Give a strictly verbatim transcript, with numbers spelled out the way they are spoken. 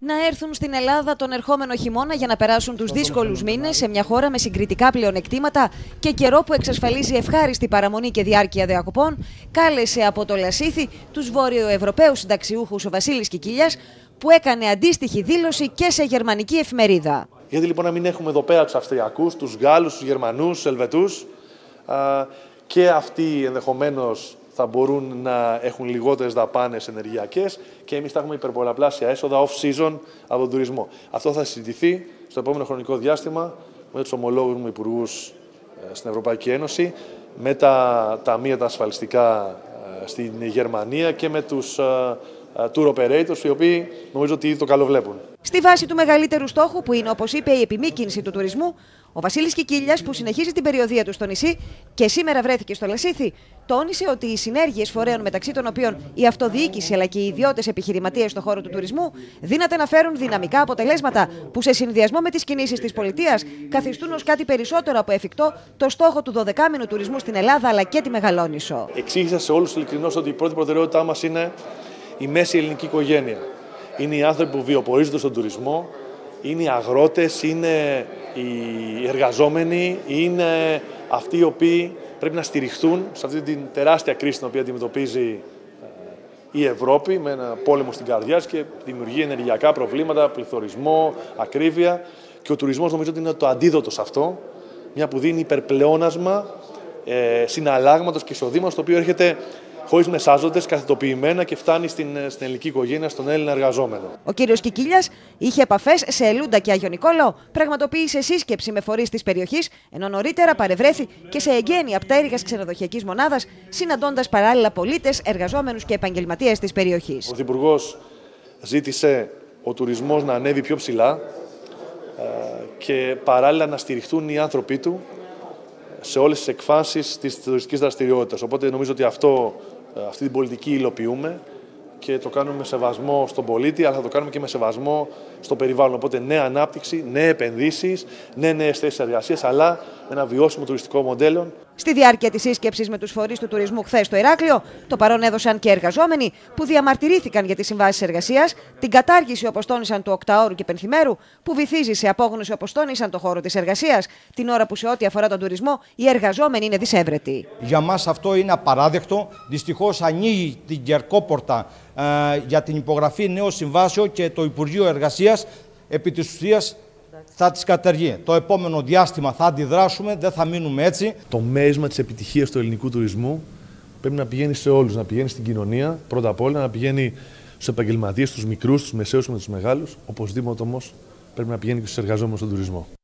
Να έρθουν στην Ελλάδα τον ερχόμενο χειμώνα για να περάσουν τους δύσκολους μήνες σε μια χώρα με συγκριτικά πλεονεκτήματα και καιρό που εξασφαλίζει ευχάριστη παραμονή και διάρκεια διακοπών, κάλεσε από το Λασίθι τους Βόρειο-Ευρωπαίους συνταξιούχους ο Βασίλης Κικίλιας, που έκανε αντίστοιχη δήλωση και σε γερμανική εφημερίδα. Γιατί λοιπόν να μην έχουμε εδώ πέρα τους Αυστριακούς, τους Γάλλους, τους Γερμανούς, τους Ελβετούς, α, και αυτοί ενδεχομένως θα μπορούν να έχουν λιγότερες δαπάνες ενεργειακές και εμείς θα έχουμε υπερπολαπλάσια έσοδα off-season από τον τουρισμό. Αυτό θα συζητηθεί στο επόμενο χρονικό διάστημα με τους ομολόγους μου υπουργούς στην Ευρωπαϊκή Ένωση, με τα ταμεία τα ασφαλιστικά στην Γερμανία και με τους tour operators, οι οποίοι νομίζω ότι ήδη το καλοβλέπουν. Στη βάση του μεγαλύτερου στόχου, που είναι, όπως είπε, η επιμήκυνση του τουρισμού, ο Βασίλης Κικίλιας, που συνεχίζει την περιοδεία του στο νησί και σήμερα βρέθηκε στο Λασίθι, τόνισε ότι οι συνέργειες φορέων, μεταξύ των οποίων η αυτοδιοίκηση αλλά και οι ιδιώτες επιχειρηματίες στον χώρο του τουρισμού, δύναται να φέρουν δυναμικά αποτελέσματα που, σε συνδυασμό με τις κινήσεις της πολιτείας, καθιστούν ως κάτι περισσότερο από εφικτό το στόχο του δωδεκάμηνου τουρισμού στην Ελλάδα αλλά και τη Μεγαλόνισσο. Εξήγησα σε όλους ειλικρινώς ότι η πρώτη προτεραιότητά μας είναι η μέση ελληνική οικογένεια. Είναι οι άνθρωποι που βιοπορίζονται στον τουρισμό, είναι οι αγρότες, είναι οι εργαζόμενοι, είναι αυτοί οι οποίοι πρέπει να στηριχθούν σε αυτή την τεράστια κρίση την οποία αντιμετωπίζει η Ευρώπη, με ένα πόλεμο στην καρδιά και δημιουργεί ενεργειακά προβλήματα, πληθωρισμό, ακρίβεια. Και ο τουρισμός νομίζω ότι είναι το αντίδοτο σε αυτό, μια που δίνει υπερπλεόνασμα ε, συναλλάγματος και εισοδήματος, το οποίο έρχεται χωρίς μεσάζοντες, καθετοποιημένα και φτάνει στην, στην ελληνική οικογένεια, στον Έλληνα εργαζόμενο. Ο κύριος Κικίλιας είχε επαφές σε Ελούντα και Άγιο Νικόλαο, πραγματοποίησε σύσκεψη με φορείς της περιοχής, ενώ νωρίτερα παρευρέθη και σε εγγένεια πτέρυγας ξενοδοχειακής μονάδας, συναντώντας παράλληλα πολίτες, εργαζόμενους και επαγγελματίες της περιοχής. Ο Πρωθυπουργός ζήτησε ο τουρισμός να ανέβει πιο ψηλά και παράλληλα να στηριχτούν οι άνθρωποι του σε όλες τις εκφάνσεις της τουριστικής δραστηριότητας. Οπότε νομίζω ότι αυτό, αυτή την πολιτική υλοποιούμε και το κάνουμε με σεβασμό στον πολίτη, αλλά θα το κάνουμε και με σεβασμό στο περιβάλλον. Οπότε νέα ανάπτυξη, νέες επενδύσεις, ναι, νέες θέσεις εργασίας, αλλά με ένα βιώσιμο τουριστικό μοντέλο. Στη διάρκεια της σύσκεψης με τους φορείς του τουρισμού χθες στο Ηράκλειο, το παρόν έδωσαν και εργαζόμενοι που διαμαρτυρήθηκαν για τις συμβάσεις εργασίας, την κατάργηση, όπως τόνισαν, του οκταώρου και πενθημέρου, που βυθίζει σε απόγνωση, όπως τόνισαν, το χώρο της εργασίας, την ώρα που σε ό,τι αφορά τον τουρισμό οι εργαζόμενοι είναι δυσέβρετοι. Για μας αυτό είναι απαράδεκτο. Δυστυχώς ανοίγει την κερκόπορτα ε, για την υπογραφή νέων συμβάσεων και το Υπουργείο Εργασίας επί της ουσίας θα τις καταργεί. Το επόμενο διάστημα θα αντιδράσουμε, δεν θα μείνουμε έτσι. Το μέρισμα της επιτυχίας του ελληνικού τουρισμού πρέπει να πηγαίνει σε όλους, να πηγαίνει στην κοινωνία, πρώτα απ' όλα, να πηγαίνει στους επαγγελματίες, στους μικρούς, στους μεσαίους και τους μεγάλους. Οπωσδήποτε όμως πρέπει να πηγαίνει και στους εργαζόμενους στον τουρισμό.